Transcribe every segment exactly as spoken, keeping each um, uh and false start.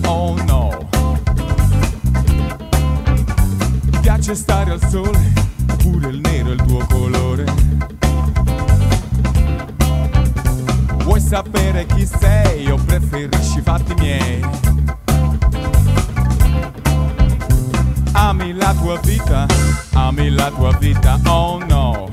oh no. Piace stare al sole, pure il nero è il tuo colore. Vuoi sapere chi sei o preferisci i fatti miei? Ami la tua vita, ami la tua vita, oh no.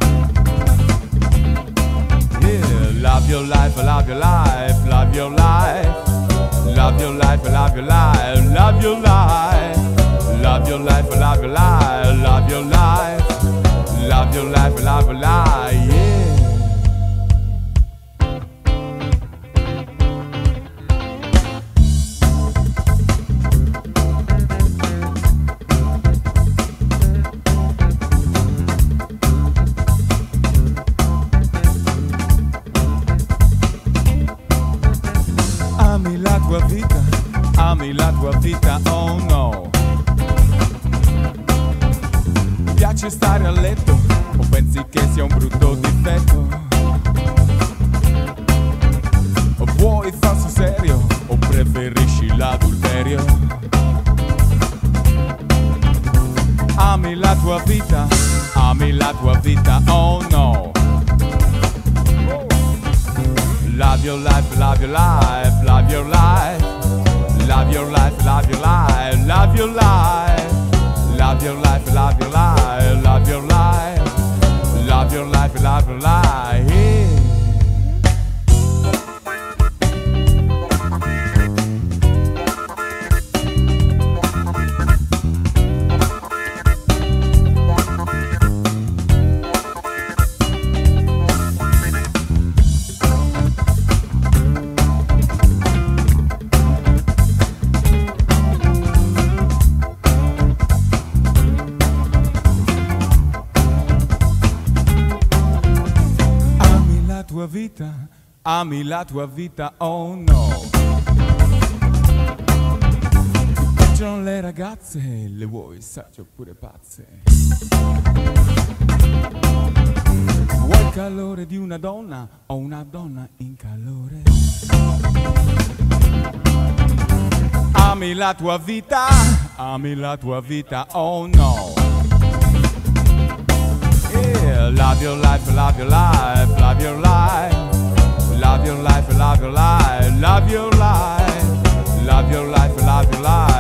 Yeah, love your life, love your life, love your life. Love your life, love your life, love your life. Love your life, love your life, love your life. Love your life, love your life, yeah. Ami la tua vita, ami la tua vita, oh no. Piace stare a letto o pensi che sia un brutto difetto? O vuoi falso serio o preferisci l'adulterio? Ami la tua vita, ami la tua vita, oh no. Love your life, love your life, love your life. Love your life, love your life, love your life. Love your life, love your life, love your life. Love your life, love your life, yeah. Tua vita, ami la tua vita, oh no. Ti piacciono le ragazze, le vuoi sagge oppure pazze? Vuoi il calore di una donna o una donna in calore? Ami la tua vita, ami la tua vita, oh no. Yeah, love your life, love your life, love your life. Love your life, love your life, love your life. Love your life, love your life.